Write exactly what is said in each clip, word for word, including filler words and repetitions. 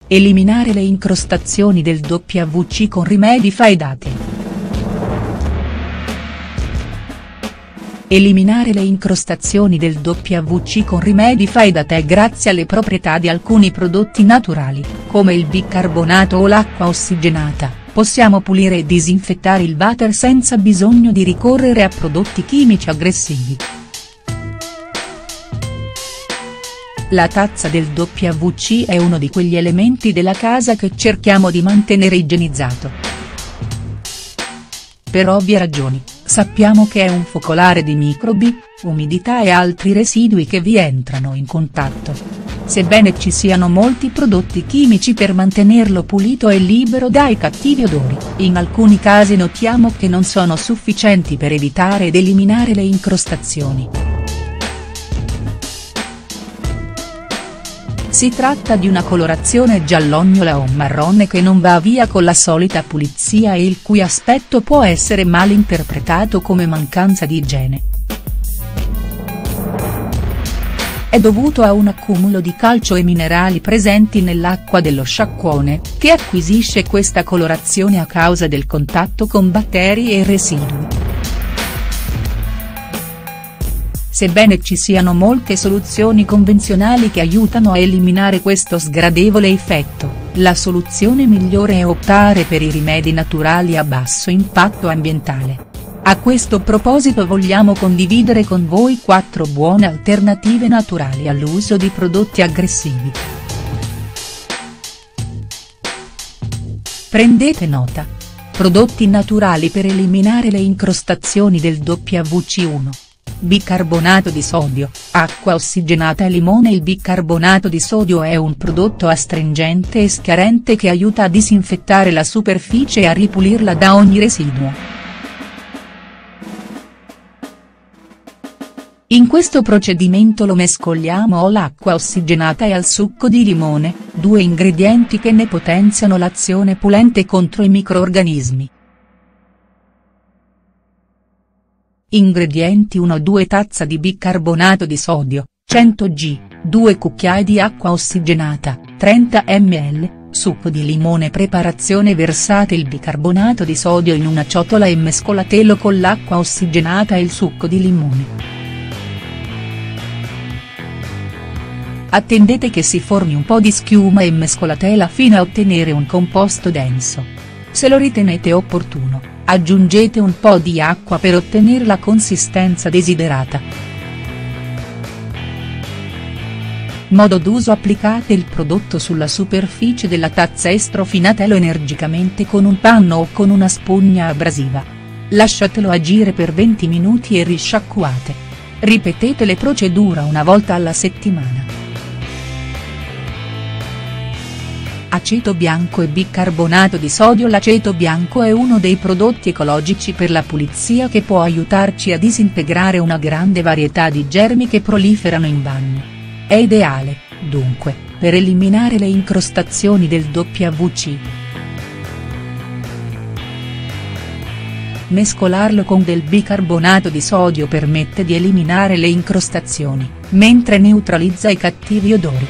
Eliminare le incrostazioni del W C con rimedi faidati. Eliminare le incrostazioni del W C con rimedi faidati grazie alle proprietà di alcuni prodotti naturali, come il bicarbonato o l'acqua ossigenata, possiamo pulire e disinfettare il water senza bisogno di ricorrere a prodotti chimici aggressivi. La tazza del W C è uno di quegli elementi della casa che cerchiamo di mantenere igienizzato. Per ovvie ragioni, sappiamo che è un focolare di microbi, umidità e altri residui che vi entrano in contatto. Sebbene ci siano molti prodotti chimici per mantenerlo pulito e libero dai cattivi odori, in alcuni casi notiamo che non sono sufficienti per evitare ed eliminare le incrostazioni. Si tratta di una colorazione giallognola o marrone che non va via con la solita pulizia e il cui aspetto può essere mal interpretato come mancanza di igiene. È dovuto a un accumulo di calcio e minerali presenti nell'acqua dello sciacquone, che acquisisce questa colorazione a causa del contatto con batteri e residui. Sebbene ci siano molte soluzioni convenzionali che aiutano a eliminare questo sgradevole effetto, la soluzione migliore è optare per i rimedi naturali a basso impatto ambientale. A questo proposito vogliamo condividere con voi quattro buone alternative naturali all'uso di prodotti aggressivi. Prendete nota. Prodotti naturali per eliminare le incrostazioni del W C uno. Bicarbonato di sodio, acqua ossigenata e limone. Il bicarbonato di sodio è un prodotto astringente e schiarente che aiuta a disinfettare la superficie e a ripulirla da ogni residuo. In questo procedimento lo mescoliamo all'acqua ossigenata e al succo di limone, due ingredienti che ne potenziano l'azione pulente contro i microorganismi. Ingredienti uno due tazza di bicarbonato di sodio, cento grammi, due cucchiai di acqua ossigenata, trenta millilitri, succo di limone. Preparazione: versate il bicarbonato di sodio in una ciotola e mescolatelo con l'acqua ossigenata e il succo di limone. Attendete che si formi un po' di schiuma e mescolatela fino a ottenere un composto denso. Se lo ritenete opportuno, aggiungete un po' di acqua per ottenere la consistenza desiderata. Modo d'uso: applicate il prodotto sulla superficie della tazza e strofinatelo energicamente con un panno o con una spugna abrasiva. Lasciatelo agire per venti minuti e risciacquate. Ripetete le procedure una volta alla settimana. Aceto bianco e bicarbonato di sodio. L'aceto bianco è uno dei prodotti ecologici per la pulizia che può aiutarci a disintegrare una grande varietà di germi che proliferano in bagno. È ideale, dunque, per eliminare le incrostazioni del W C. Mescolarlo con del bicarbonato di sodio permette di eliminare le incrostazioni, mentre neutralizza i cattivi odori.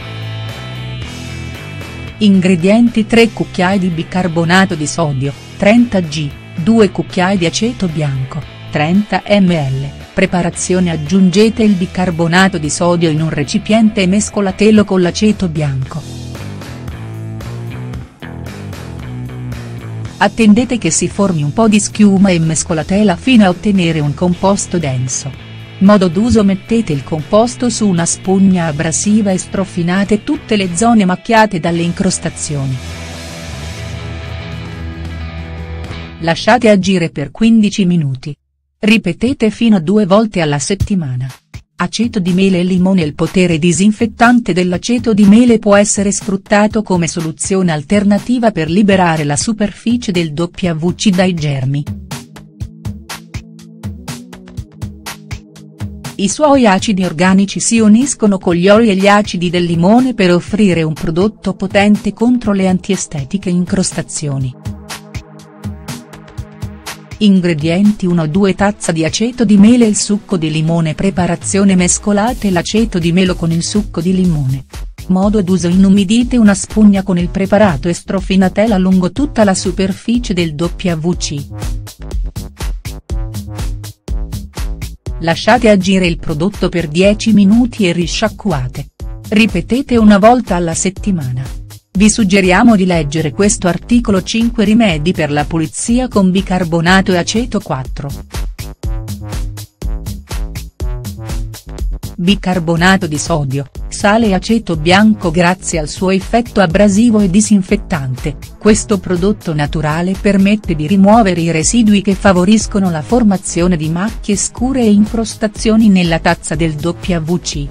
Ingredienti: tre cucchiai di bicarbonato di sodio, trenta grammi, due cucchiai di aceto bianco, trenta millilitri. Preparazione: aggiungete il bicarbonato di sodio in un recipiente e mescolatelo con l'aceto bianco. Attendete che si formi un po' di schiuma e mescolatela fino a ottenere un composto denso. Modo d'uso: mettete il composto su una spugna abrasiva e strofinate tutte le zone macchiate dalle incrostazioni. Lasciate agire per quindici minuti. Ripetete fino a due volte alla settimana. Aceto di mele e limone. Il potere disinfettante dell'aceto di mele può essere sfruttato come soluzione alternativa per liberare la superficie del W C dai germi. I suoi acidi organici si uniscono con gli oli e gli acidi del limone per offrire un prodotto potente contro le antiestetiche incrostazioni. Ingredienti: uno due tazza di aceto di mele e il succo di limone. Preparazione: mescolate l'aceto di melo con il succo di limone. Modo d'uso: inumidite una spugna con il preparato e strofinatela lungo tutta la superficie del W C. Lasciate agire il prodotto per dieci minuti e risciacquate. Ripetete una volta alla settimana. Vi suggeriamo di leggere questo articolo cinque rimedi per la pulizia con bicarbonato e aceto quattro. Bicarbonato di sodio, sale e aceto bianco. Grazie al suo effetto abrasivo e disinfettante, questo prodotto naturale permette di rimuovere i residui che favoriscono la formazione di macchie scure e incrostazioni nella tazza del W C.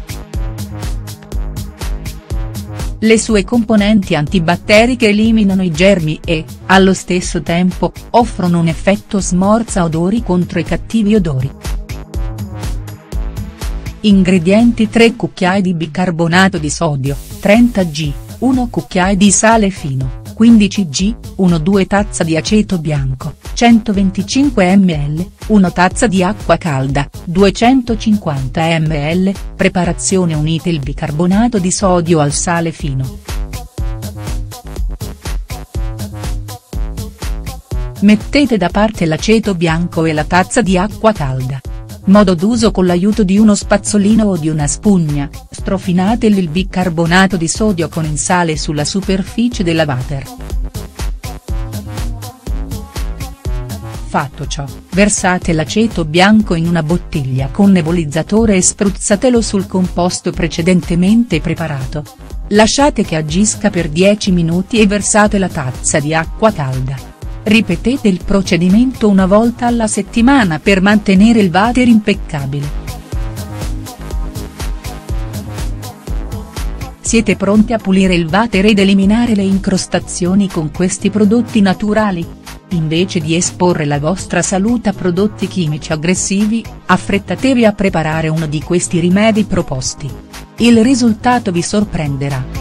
Le sue componenti antibatteriche eliminano i germi e, allo stesso tempo, offrono un effetto smorza odori contro i cattivi odori. Ingredienti: tre cucchiai di bicarbonato di sodio, trenta grammi, uno cucchiaio di sale fino, quindici grammi, uno due tazza di aceto bianco, centoventicinque millilitri, una tazza di acqua calda, duecentocinquanta millilitri, preparazione: unite il bicarbonato di sodio al sale fino. Mettete da parte l'aceto bianco e la tazza di acqua calda. Modo d'uso: con l'aiuto di uno spazzolino o di una spugna, strofinate il bicarbonato di sodio con il sale sulla superficie della water. Fatto ciò, versate l'aceto bianco in una bottiglia con nebulizzatore e spruzzatelo sul composto precedentemente preparato. Lasciate che agisca per dieci minuti e versate la tazza di acqua calda. Ripetete il procedimento una volta alla settimana per mantenere il water impeccabile. Siete pronti a pulire il water ed eliminare le incrostazioni con questi prodotti naturali? Invece di esporre la vostra salute a prodotti chimici aggressivi, affrettatevi a preparare uno di questi rimedi proposti. Il risultato vi sorprenderà.